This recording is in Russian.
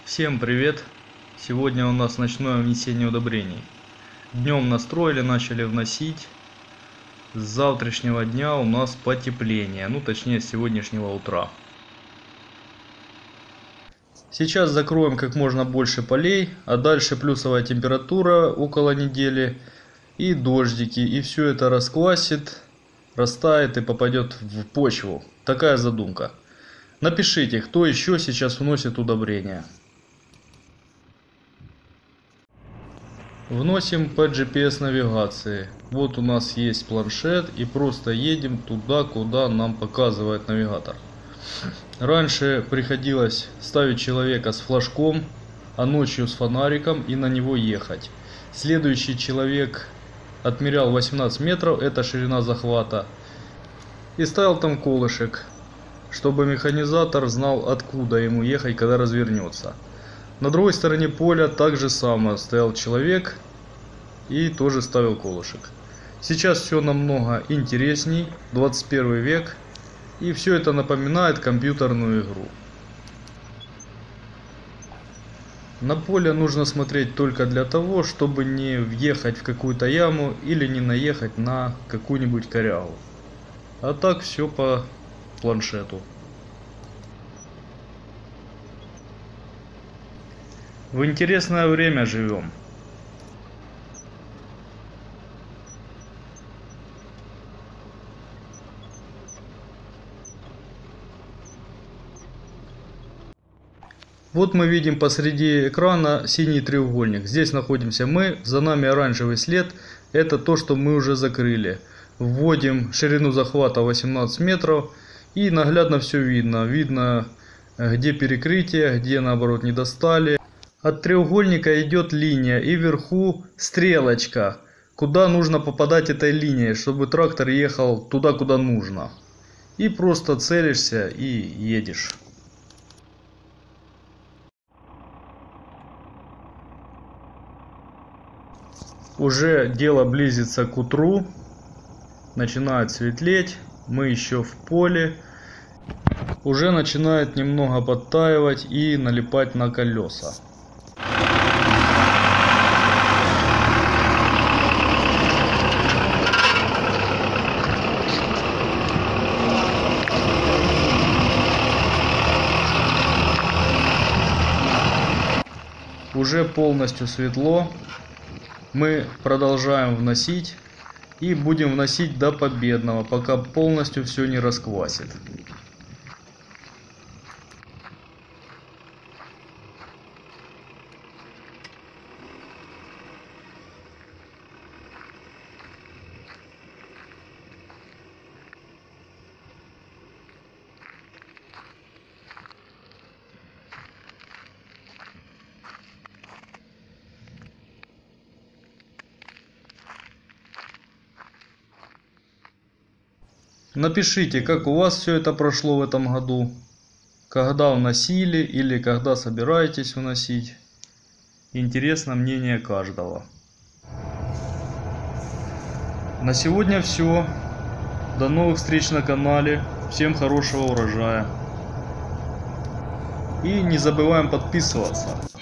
Всем привет! Сегодня у нас ночное внесение удобрений. Днем настроили, начали вносить. С завтрашнего дня у нас потепление, точнее с сегодняшнего утра. Сейчас закроем как можно больше полей, а дальше плюсовая температура около недели и дождики. И все это расквасит, растает и попадет в почву. Такая задумка. Напишите, кто еще сейчас вносит удобрения. Вносим по GPS навигации. Вот у нас есть планшет и просто едем туда, куда нам показывает навигатор. Раньше приходилось ставить человека с флажком, а ночью с фонариком и на него ехать. Следующий человек отмерял 18 метров, это ширина захвата, и ставил там колышек, чтобы механизатор знал, откуда ему ехать, когда развернется. На другой стороне поля также самое, стоял человек и тоже ставил колышек. Сейчас все намного интересней, 21 век, и все это напоминает компьютерную игру. На поле нужно смотреть только для того, чтобы не въехать в какую-то яму или не наехать на какую-нибудь корягу. А так все по планшету. В интересное время живем. Вот мы видим посреди экрана синий треугольник. Здесь находимся мы, за нами оранжевый след. Это то, что мы уже закрыли. Вводим ширину захвата 18 метров и наглядно все видно. Видно, где перекрытие, где наоборот не достали. От треугольника идет линия и вверху стрелочка, куда нужно попадать этой линией, чтобы трактор ехал туда, куда нужно. И просто целишься и едешь. Уже дело близится к утру, начинает светлеть, мы еще в поле. Уже начинает немного подтаивать и налипать на колеса. Уже полностью светло. Мы продолжаем вносить и будем вносить до победного, пока полностью все не расквасит. Напишите, как у вас все это прошло в этом году, когда вносили или когда собираетесь вносить. Интересно мнение каждого. На сегодня все. До новых встреч на канале. Всем хорошего урожая. И не забываем подписываться.